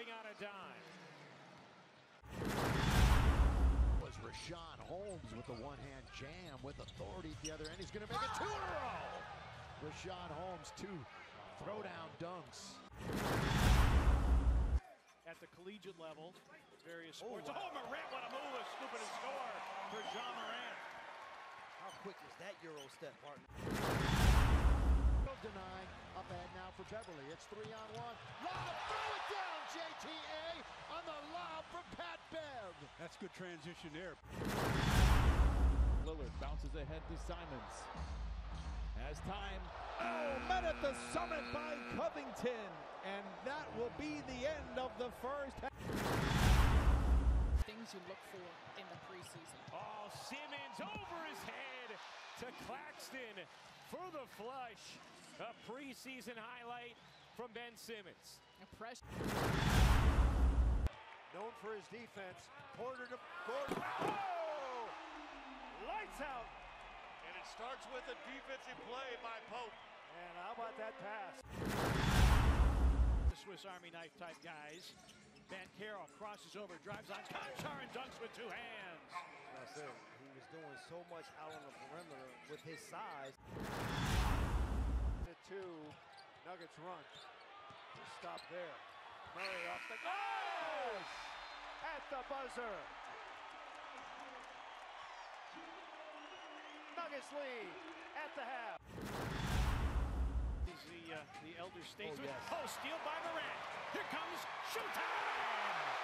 dropping on a dime. Was Richaun Holmes with the one-hand jam with authority at the other end. He's going to make it 2 in a row. Richaun Holmes, 2 throwdown dunks. At the collegiate level, various sports. Oh, Morant, what a move, a scoop and a score for Ja Morant. How quick is that Euro step, partner? 12-9, up ahead now for Beverly. It's 3-on-1. Lob, throw it down, JTA on the lob from Pat Bev. That's good transition there. Lillard bounces ahead to Simons. Has time. Oh, met at the summit by Covington. And that will be the end of the first half. Things you look for in the preseason. Oh, Simmons over his head to Claxton for the flush. A preseason highlight from Ben Simmons. Impressive. Known for his defense. Porter to Gordon. Oh! Lights out. And it starts with a defensive play by Pope. And how about that pass? The Swiss Army knife type guys. Banchero crosses over, drives on Konchar and dunks with 2 hands. That's it. He was doing so much out on the perimeter with his size. The 2, Nuggets run. Just stop there. Murray off the goals! At the buzzer. Nuggets lead at the half. Is the elder statesman. Oh, yes. Oh, steal by Morant. Here comes showtime!